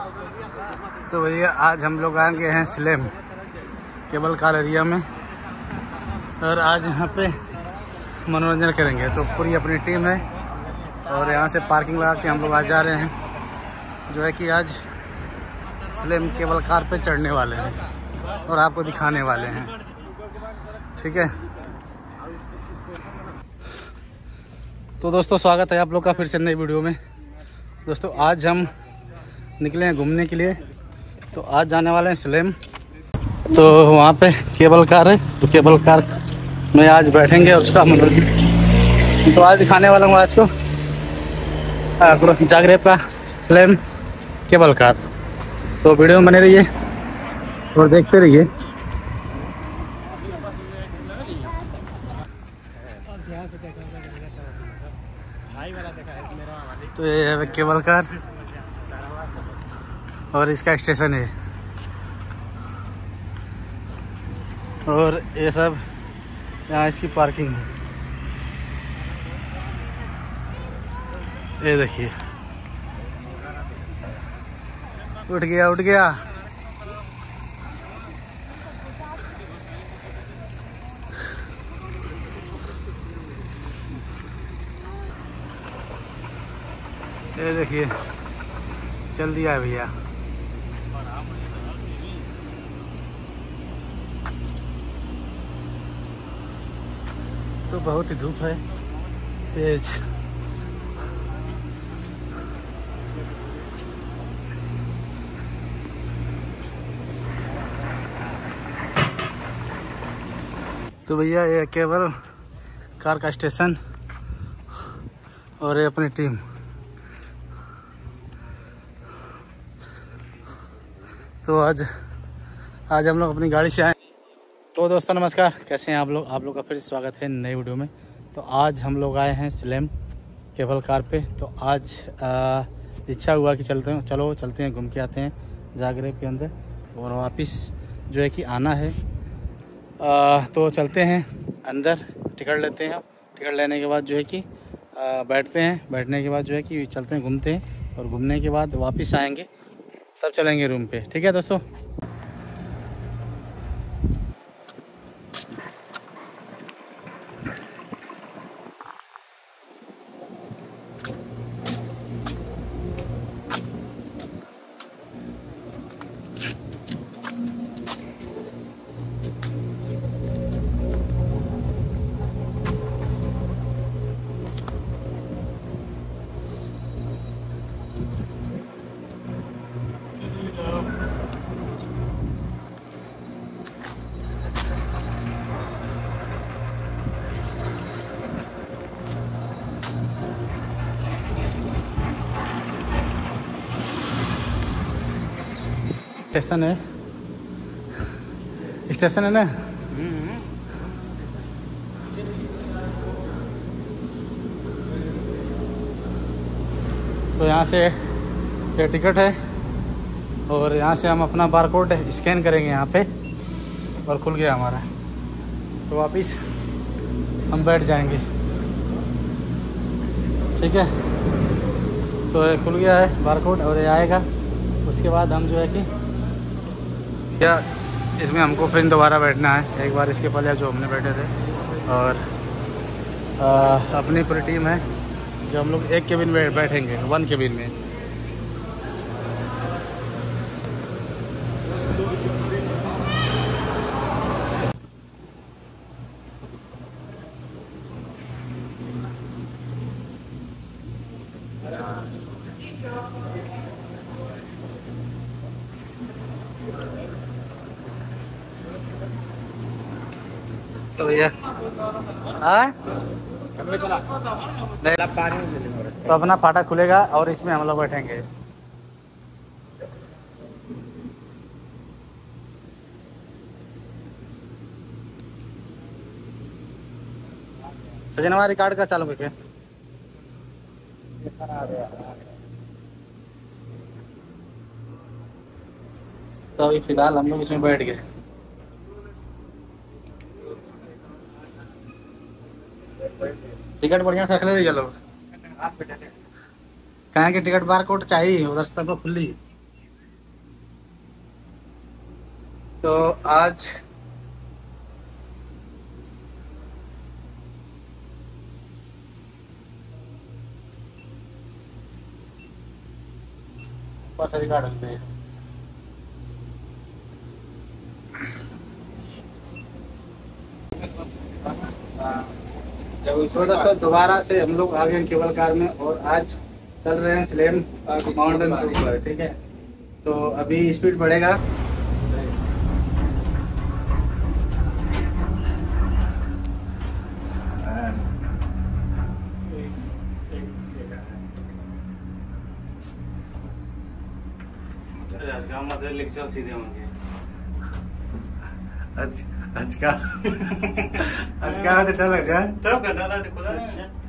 तो भैया आज हम लोग आ गए हैं सिलेम केबल कार एरिया में और आज यहाँ पे मनोरंजन करेंगे। तो पूरी अपनी टीम है और यहाँ से पार्किंग लगा के हम लोग आज जा रहे हैं, जो है कि आज सिलेम केबल कार पे चढ़ने वाले हैं और आपको दिखाने वाले हैं। ठीक है, तो दोस्तों स्वागत है आप लोग का फिर से नई वीडियो में। दोस्तों आज हम निकले हैं घूमने के लिए, तो आज जाने वाले हैं सिलेम। तो वहाँ पे केबल कार है, तो केबल कार में आज बैठेंगे और उसका मनोरंजन तो आज दिखाने वाला हूँ आज को जागरेब का सिलेम केबल कार। तो वीडियो में बने रहिए और देखते रहिए। तो ये है केबल कार और इसका स्टेशन है और ये सब यहाँ इसकी पार्किंग है। ये देखिए उठ गया उठ गया। ये देखिए चल दिया है भैया। तो बहुत ही धूप है तेज। तो भैया ये केबल कार का स्टेशन और ये अपनी टीम। तो आज हम लोग अपनी गाड़ी से आए। तो दोस्तों नमस्कार, कैसे हैं आप लोग? आप लोग का फिर स्वागत है नई वीडियो में। तो आज हम लोग आए हैं सिलेम केबल कार पे। तो आज इच्छा हुआ कि चलते हैं घूम के आते हैं जागरेब के अंदर और वापस जो है कि आना है। तो चलते हैं अंदर, टिकट लेते हैं। टिकट लेने के बाद जो है कि बैठते हैं, बैठने के बाद जो है कि चलते हैं घूमते हैं और घूमने के बाद वापस आएंगे, तब चलेंगे रूम पे। ठीक है दोस्तों। स्टेशन है ना। तो यहाँ से ये टिकट है और यहाँ से हम अपना बारकोड स्कैन करेंगे यहाँ पे और खुल गया हमारा। तो वापस हम बैठ जाएंगे। ठीक है, तो ये खुल गया है बारकोड और ये आएगा। उसके बाद हम जो है कि क्या इसमें हमको फिर दोबारा बैठना है। एक बार इसके पहले जो हमने बैठे थे और अपनी पूरी टीम है जो हम लोग एक केबिन में बैठेंगे, वन केबिन में। तो भैया तो अपना फाटक खुलेगा और इसमें हम लोग बैठेंगे। सजनवा रिकॉर्ड का चालू करके तो अभी फिलहाल हम लोग इसमें बैठ गए। टिकट बढ़िया से रख ले रही लोग। कहाँ की टिकट बार कोड चाहिए उधर से तब खुली। तो आज तो दोस्तों दोबारा से हम लोग आ गए केबल कार में और आज चल रहे हैं स्लेम माउंटेन के ऊपर। ठीक है, तो अभी स्पीड बढ़ेगा। सीधे होंगे अच्छा तो डर लग जाए तब करना था देखो ना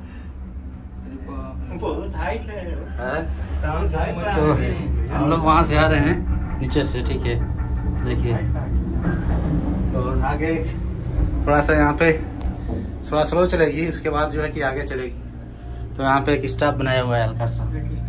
बहुत हाइट है। तो हम लोग वहाँ से आ रहे हैं नीचे से। ठीक है, देखिए तो आगे थोड़ा सा यहाँ पे थोड़ा स्लो चलेगी, उसके बाद जो है कि आगे चलेगी। तो यहाँ पे एक स्टॉप बनाया हुआ है हल्का सा।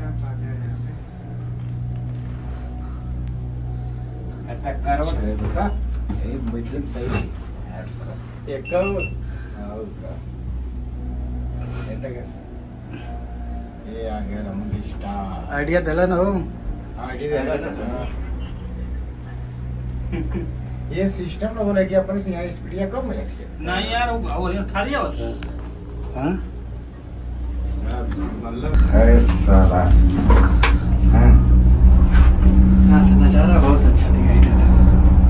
आइडिया दिला ना हो। ये सिस्टम लोगों ने किया, पर यहाँ स्पीड कम है नहीं यार, वो खाली होता है। हाँ साला यहाँ से नज़ारा बहुत अच्छा दिखाई देता है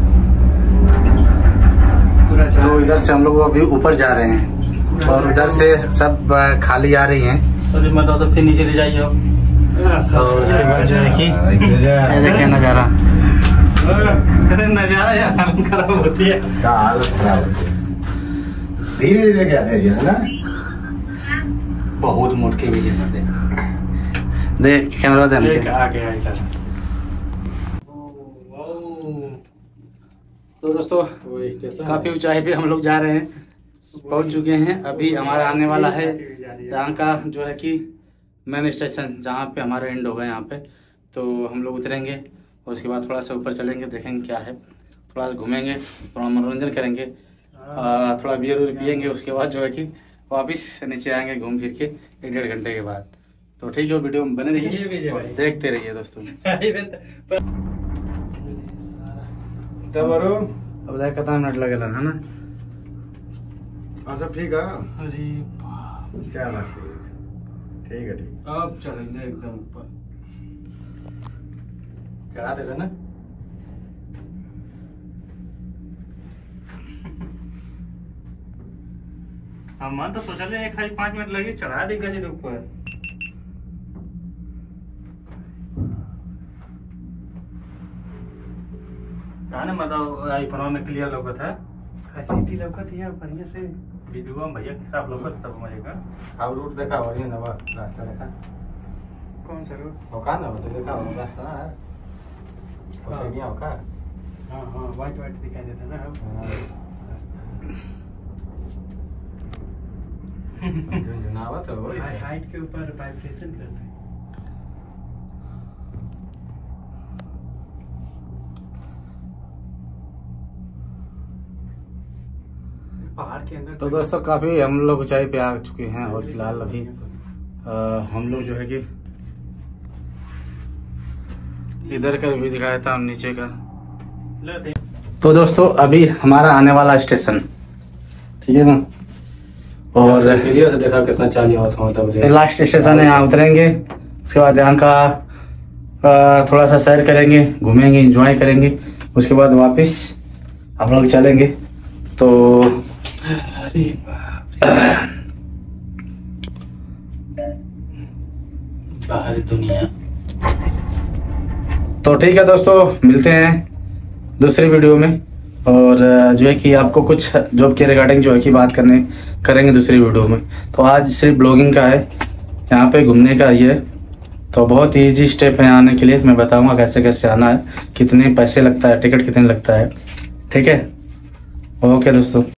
पूरा। तो इधर से हम लोग अभी ऊपर जा रहे हैं और उधर से सब खाली आ रही हैं। तो फिर नीचे ले जाइए और उसके बाद जो है कि देखिए नज़ारा नजारा यार खराब होती है, हालत खराब होती है। धीरे धीरे क्या है ना, बहुत मोट के भी देख कैमरा दे आ गया इधर। तो दोस्तों काफी ऊंचाई पे हम लोग जा रहे हैं, पहुंच चुके हैं। अभी हमारा आने वाला है यहाँ का जो है कि मेन स्टेशन, जहाँ पे हमारा एंड होगा यहाँ पे। तो हम लोग उतरेंगे और उसके बाद थोड़ा सा ऊपर चलेंगे, देखेंगे क्या है, थोड़ा घूमेंगे, थोड़ा मनोरंजन करेंगे, थोड़ा बियर उर पियेंगे। उसके बाद जो है कि वापस नीचे आएंगे घूम फिर के 1-1.5 घंटे के बाद। तो ठीक है, वीडियो में बने रहिए और देखते रहिए दोस्तों। तब अब देख कितना मिनट लगेगा है ना। और सब ठीक है। अरे क्या बात है, ठीक है ठीक। अब चलेंगे एकदम ऊपर, चढ़ा देगा ना। हम तो सोचा ले 5 मिनट लगे, चढ़ा देगा जी ऊपर। ना मतलब आईफोन में क्लियर लौकत है, सिटी लौकत है बढ़िया से। वीडियो में भैया के साथ लौकत तब मजे का। अब रूट देखा और ये नवा रास्ता देखा। कौन सा रोड? होका ना तो देखा वो रास्ता ना है, वो साइडिया होका। हाँ हाँ, वाइट वाइट दिखाई देता ना झुनझुनावत हो हाइट के ऊपर वाइब्रेशन करते हैं। पहाड़ के अंदर। तो दोस्तों काफी हम लोग ऊंचाई पे आ चुके हैं और फिलहाल अभी हम लोग जो है कि इधर का भी दिखाया था नीचे का। तो दोस्तों अभी हमारा आने वाला स्टेशन, ठीक है ना, और क्लियर से देखा कितना चाली होता है। लास्ट स्टेशन है, यहाँ उतरेंगे। उसके बाद यहाँ का थोड़ा सा सैर करेंगे, घूमेंगे, एंजॉय करेंगे। उसके बाद वापस हम लोग चलेंगे। तो बाहरी दुनिया। तो ठीक है दोस्तों, मिलते हैं दूसरी वीडियो में। और जो है कि आपको कुछ जॉब के रिगार्डिंग जो है कि बात करेंगे दूसरी वीडियो में। तो आज सिर्फ ब्लॉगिंग का है, यहाँ पे घूमने का ही है। तो बहुत ही ईजी स्टेप है आने के लिए। मैं बताऊंगा कैसे कैसे आना है, कितने पैसे लगता है, टिकट कितने लगता है। ठीक है, ओके दोस्तों।